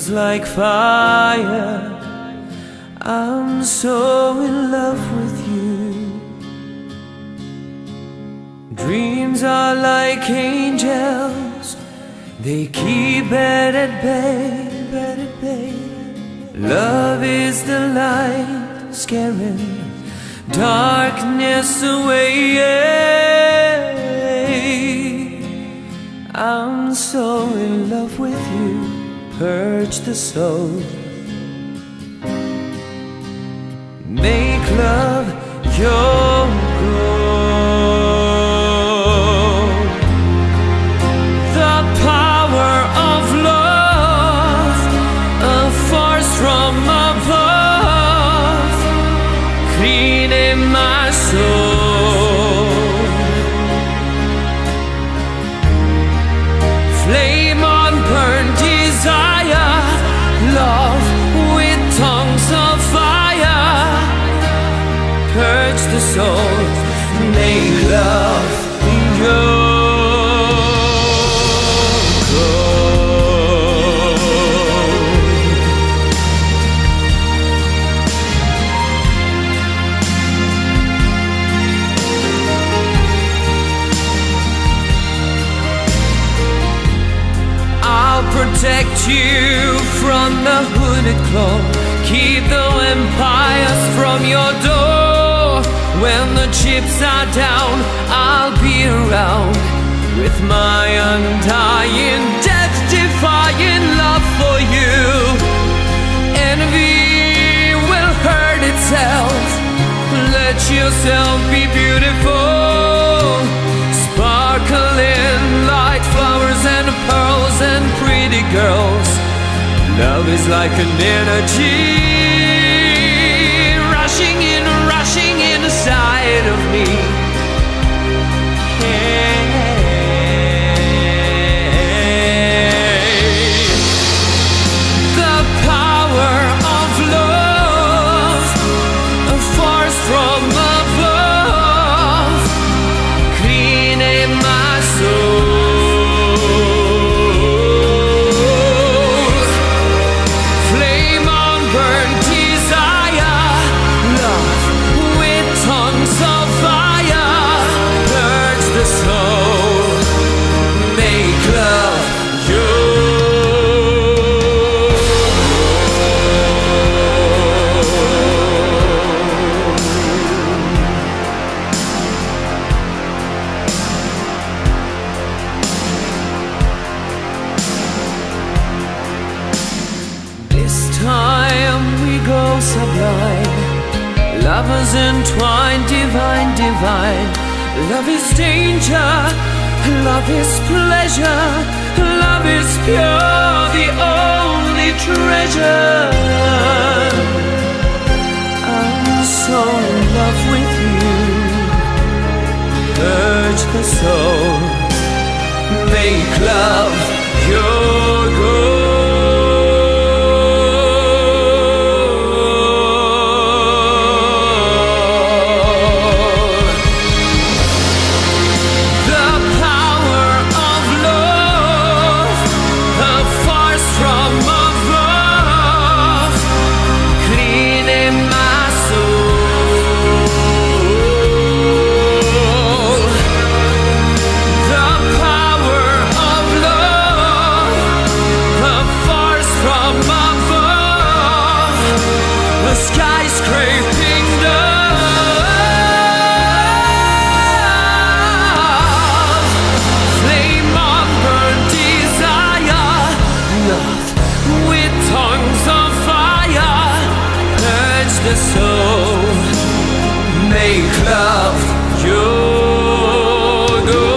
feels like fire. I'm so in love with you. Dreams are like angels, they keep it at bay. Love is the light, scaring darkness away. I'm so in love with you, purge the soul. Make love your goal. The power of love, a force from above, cleaning my soul. Flame on burn desire, love with tongues of fire. Purge the soul, make love your protect you from the hooded claw, keep the empires from your door. When the chips are down, I'll be around with my undying, death-defying love for you. Envy will hurt itself, let yourself be beautiful, sparkling like flowers and pearls and pretty girls. Love is like an energy, rushing inside of me. The power of love, a force from above, cleaning my soul. Flame on burn desire, love with tongues of fire. Purge the soul, make love your time we go sublime, lovers entwined, divine. Love is danger, love is pleasure, love is pure, the only treasure. I'm so in love with you, urge the soul, make love your goal. Skyscraping love, flame on burn desire, love with tongues of fire. Purge the soul, make love your goal.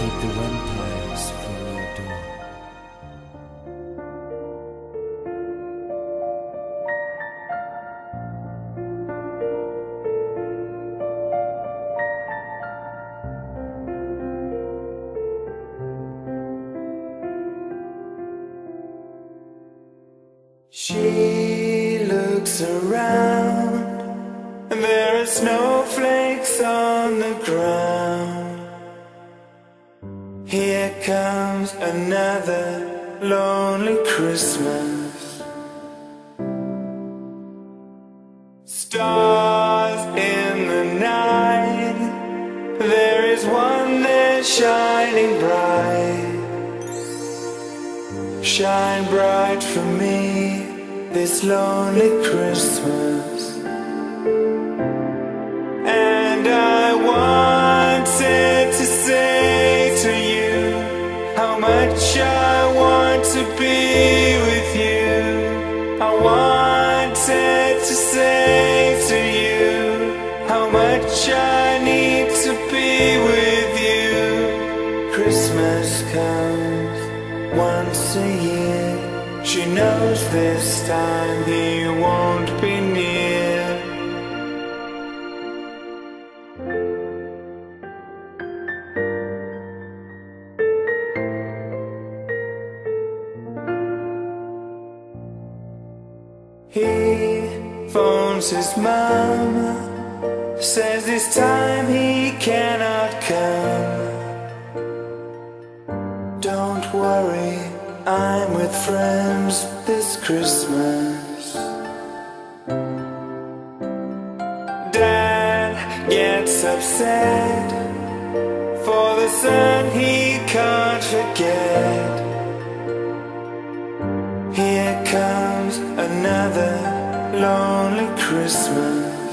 keep the vampires from your door. She looks around, and there are snowflakes on the ground. Here comes another lonely Christmas. Stars in the night, there is one there shining bright. Shine bright for me this lonely Christmas. And I wanted to say to you how much I want to be with you. I wanted to say to you how much I need to be with you. Christmas comes once a year. She knows this time he won't be near. He phones his mama, says this time he cannot come. Don't worry, I'm with friends this Christmas. Dad gets upset for the son he can't forget. Here comes another lonely Christmas.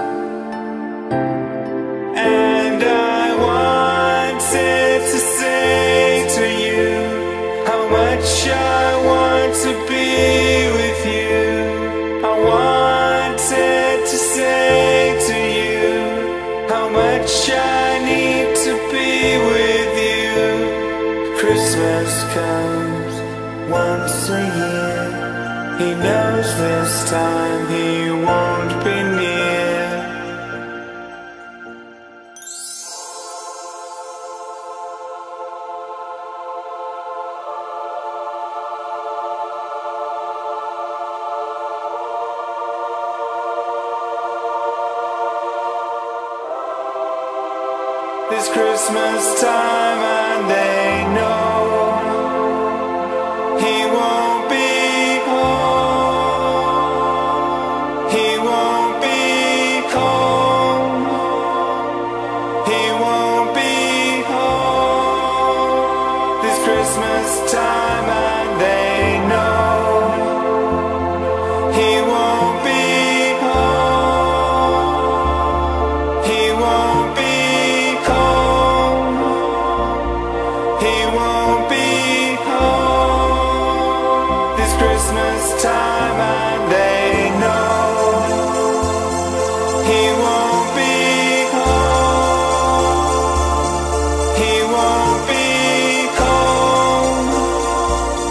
And I wanted to say to you how much I want to be with you. I wanted to say to you how much I need to be with you. Christmas comes once a year. He knows this time he won't be near. This Christmas time and they know he won't be home. He won't be home. He won't be home. This Christmas time and they know he won't be home. He won't be home. He won't be home. This Christmas time and they know he won't be home. He won't be home.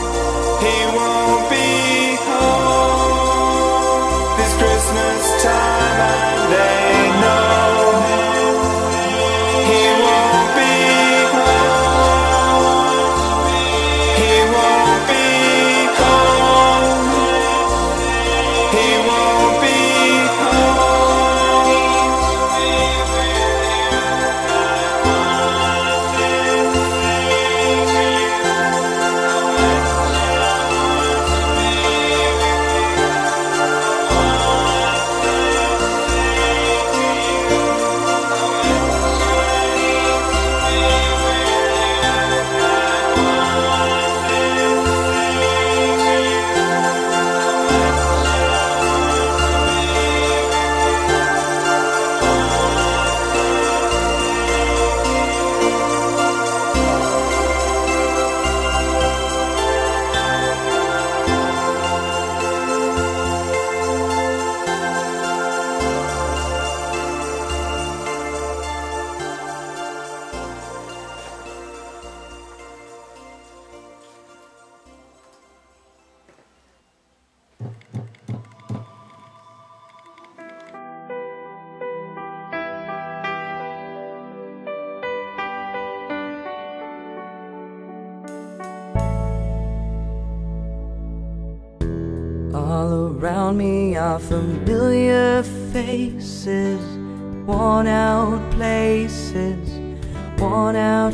All around me are familiar faces, worn out places, worn out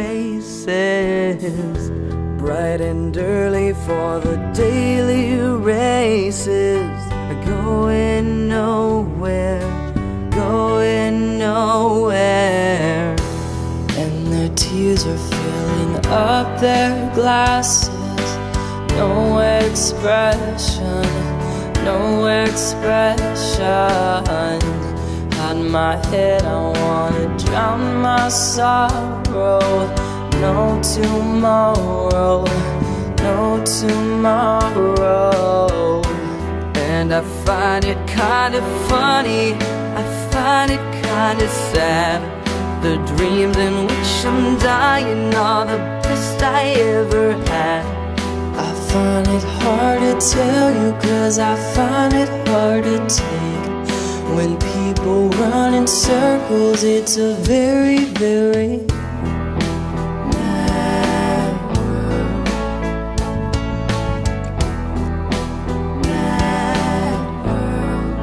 faces, bright and early for the daily races, going nowhere, going nowhere. And their tears are filling up their glasses. No expression, no expression. On my head I wanna drown my sorrow. No tomorrow, no tomorrow. And I find it kind of funny, I find it kind of sad. The dreams in which I'm dying are the best I ever had. I find it hard to tell you, 'cause I find it hard to take. When people run in circles, it's a very, very mad world. Mad world.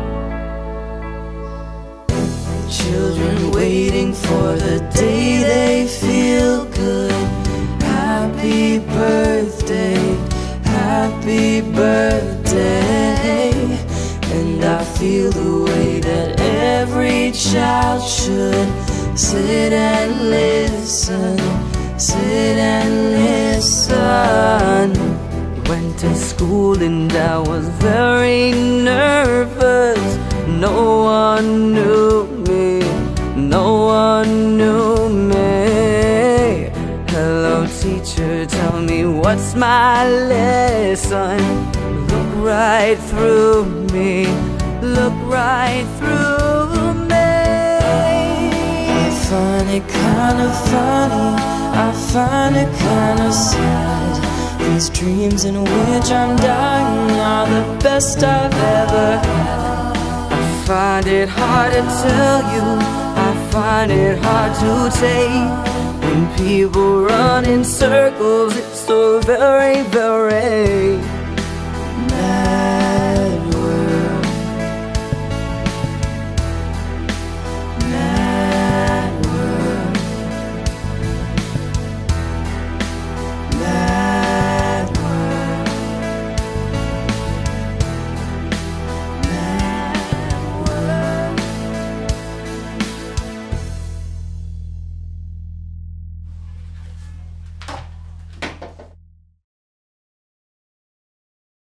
Children waiting for the day they feel good. Happy birthday, happy birthday. And I feel the way that every child should. Sit and listen, sit and listen. Went to school and I was very nervous. No one knew me, no one knew me. Hello teacher, tell me what's my lesson. Look right through me, look right through me. I find it kind of funny, I find it kind of sad. These dreams in which I'm dying are the best I've ever had. I find it hard to tell you, I find it hard to take. When people run in circles, it's so very, very